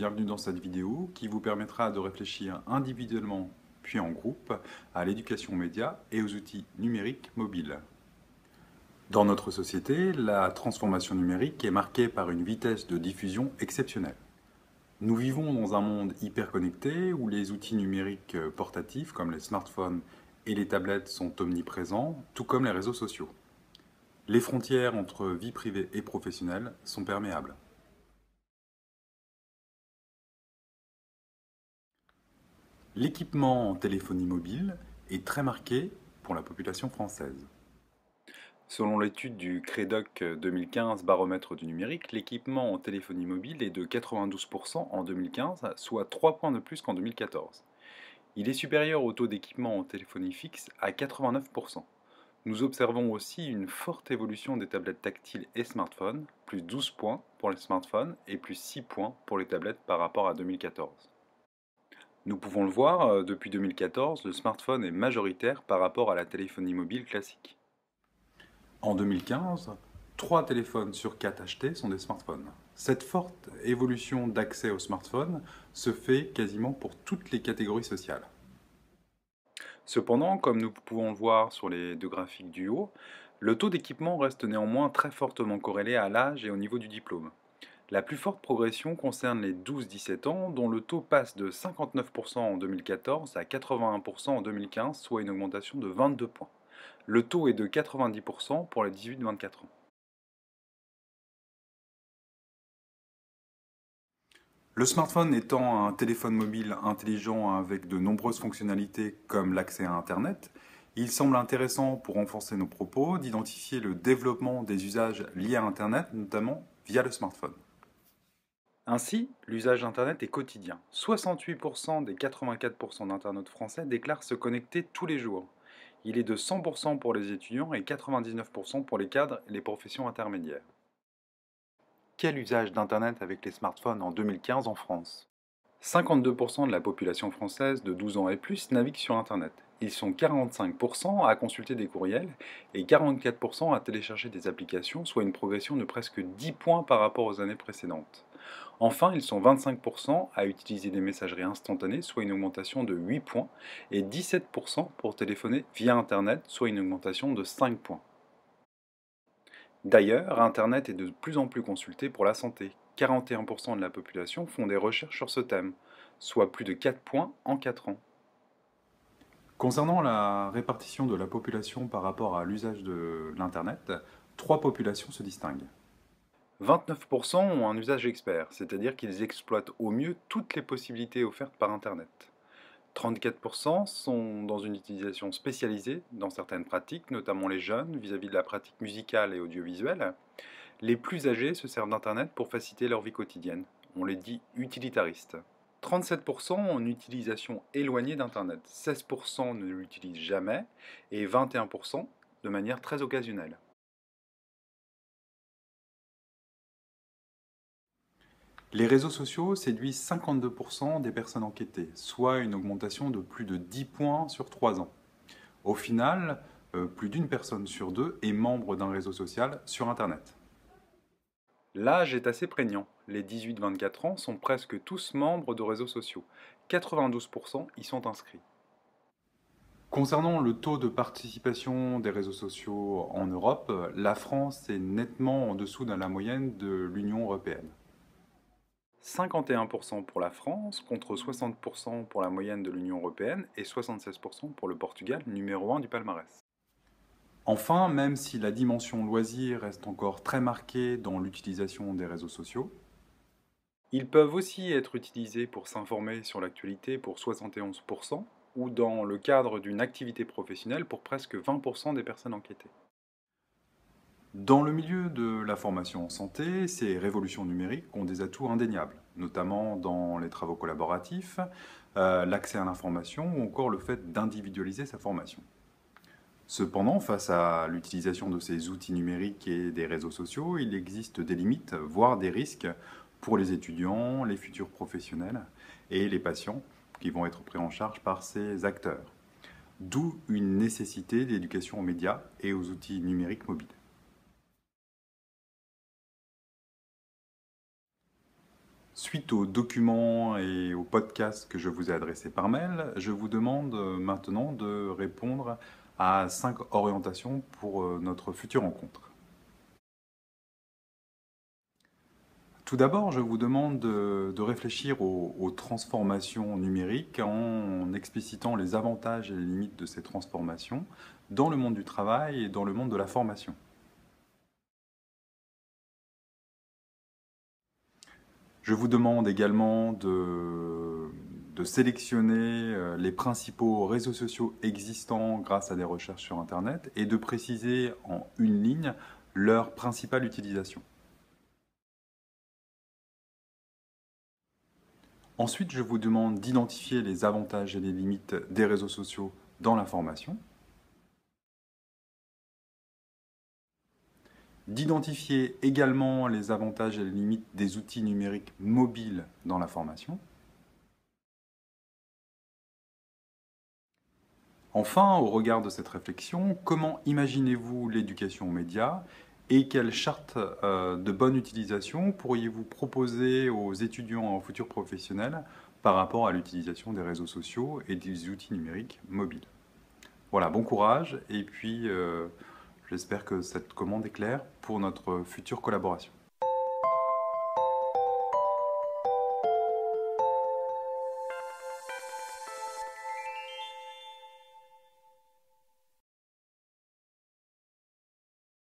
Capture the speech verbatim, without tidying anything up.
bienvenue dans cette vidéo qui vous permettra de réfléchir individuellement puis en groupe à l'éducation média et aux outils numériques mobiles. Dans notre société, la transformation numérique est marquée par une vitesse de diffusion exceptionnelle. Nous vivons dans un monde hyper connecté où les outils numériques portatifs comme les smartphones et les tablettes sont omniprésents, tout comme les réseaux sociaux. Les frontières entre vie privée et professionnelle sont perméables. L'équipement en téléphonie mobile est très marqué pour la population française. Selon l'étude du Crédoc deux mille quinze baromètre du numérique, l'équipement en téléphonie mobile est de quatre-vingt-douze pour cent en deux mille quinze, soit trois points de plus qu'en deux mille quatorze. Il est supérieur au taux d'équipement en téléphonie fixe à quatre-vingt-neuf pour cent. Nous observons aussi une forte évolution des tablettes tactiles et smartphones, plus douze points pour les smartphones et plus six points pour les tablettes par rapport à deux mille quatorze. Nous pouvons le voir, depuis deux mille quatorze, le smartphone est majoritaire par rapport à la téléphonie mobile classique. En deux mille quinze, trois téléphones sur quatre achetés sont des smartphones. Cette forte évolution d'accès aux smartphones se fait quasiment pour toutes les catégories sociales. Cependant, comme nous pouvons le voir sur les deux graphiques du haut, le taux d'équipement reste néanmoins très fortement corrélé à l'âge et au niveau du diplôme. La plus forte progression concerne les douze dix-sept ans, dont le taux passe de cinquante-neuf pour cent en deux mille quatorze à quatre-vingt-un pour cent en deux mille quinze, soit une augmentation de vingt-deux points. Le taux est de quatre-vingt-dix pour cent pour les dix-huit vingt-quatre ans. Le smartphone étant un téléphone mobile intelligent avec de nombreuses fonctionnalités comme l'accès à Internet, il semble intéressant pour renforcer nos propos d'identifier le développement des usages liés à Internet, notamment via le smartphone. Ainsi, l'usage d'Internet est quotidien. soixante-huit pour cent des quatre-vingt-quatre pour cent d'internautes français déclarent se connecter tous les jours. Il est de cent pour cent pour les étudiants et quatre-vingt-dix-neuf pour cent pour les cadres et les professions intermédiaires. Quel usage d'Internet avec les smartphones en deux mille quinze en France? cinquante-deux pour cent de la population française de douze ans et plus navigue sur Internet. Ils sont quarante-cinq pour cent à consulter des courriels et quarante-quatre pour cent à télécharger des applications, soit une progression de presque dix points par rapport aux années précédentes. Enfin, ils sont vingt-cinq pour cent à utiliser des messageries instantanées, soit une augmentation de huit points, et dix-sept pour cent pour téléphoner via Internet, soit une augmentation de cinq points. D'ailleurs, Internet est de plus en plus consulté pour la santé. quarante et un pour cent de la population font des recherches sur ce thème, soit plus de quatre points en quatre ans. Concernant la répartition de la population par rapport à l'usage de l'Internet, trois populations se distinguent. vingt-neuf pour cent ont un usage expert, c'est-à-dire qu'ils exploitent au mieux toutes les possibilités offertes par Internet. trente-quatre pour cent sont dans une utilisation spécialisée dans certaines pratiques, notamment les jeunes vis-à-vis de la pratique musicale et audiovisuelle. Les plus âgés se servent d'Internet pour faciliter leur vie quotidienne. On les dit utilitaristes. trente-sept pour cent ont une utilisation éloignée d'Internet, seize pour cent ne l'utilisent jamais et vingt et un pour cent de manière très occasionnelle. Les réseaux sociaux séduisent cinquante-deux pour cent des personnes enquêtées, soit une augmentation de plus de dix points sur trois ans. Au final, euh, plus d'une personne sur deux est membre d'un réseau social sur Internet. L'âge est assez prégnant. Les dix-huit vingt-quatre ans sont presque tous membres de réseaux sociaux. quatre-vingt-douze pour cent y sont inscrits. Concernant le taux de participation des réseaux sociaux en Europe, la France est nettement en dessous de la moyenne de l'Union européenne. cinquante et un pour cent pour la France, contre soixante pour cent pour la moyenne de l'Union européenne et soixante-seize pour cent pour le Portugal, numéro un du palmarès. Enfin, même si la dimension loisir reste encore très marquée dans l'utilisation des réseaux sociaux, ils peuvent aussi être utilisés pour s'informer sur l'actualité pour soixante et onze pour cent ou dans le cadre d'une activité professionnelle pour presque vingt pour cent des personnes enquêtées. Dans le milieu de la formation en santé, ces révolutions numériques ont des atouts indéniables, notamment dans les travaux collaboratifs, euh, l'accès à l'information ou encore le fait d'individualiser sa formation. Cependant, face à l'utilisation de ces outils numériques et des réseaux sociaux, il existe des limites, voire des risques pour les étudiants, les futurs professionnels et les patients qui vont être pris en charge par ces acteurs. D'où une nécessité d'éducation aux médias et aux outils numériques mobiles. Suite aux documents et aux podcasts que je vous ai adressés par mail, je vous demande euh, maintenant de répondre à cinq orientations pour euh, notre future rencontre. Tout d'abord, je vous demande de, de réfléchir aux, aux transformations numériques en explicitant les avantages et les limites de ces transformations dans le monde du travail et dans le monde de la formation. Je vous demande également de, de sélectionner euh, les principaux réseaux sociaux existants grâce à des recherches sur Internet et de préciser en une ligne leur principale utilisation. Ensuite, je vous demande d'identifier les avantages et les limites des réseaux sociaux dans la formation, d'identifier également les avantages et les limites des outils numériques mobiles dans la formation. Enfin, au regard de cette réflexion, comment imaginez-vous l'éducation aux médias et quelle charte euh, de bonne utilisation pourriez-vous proposer aux étudiants en futur professionnel par rapport à l'utilisation des réseaux sociaux et des outils numériques mobiles? Voilà, bon courage et puis euh, j'espère que cette commande est claire pour notre future collaboration.